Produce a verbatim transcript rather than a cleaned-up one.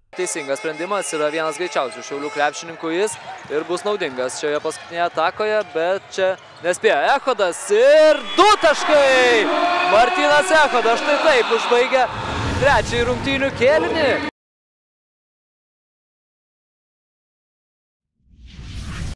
Teisingas sprendimas, yra vienas greičiausių Šiaulių krepšininkų jis ir bus naudingas šioje paskutinėje atakoje, bet čia nespėjo Echodas ir du taškai! Martynas Echodas štai taip užbaigia trečiąjį rungtynių kėlinį.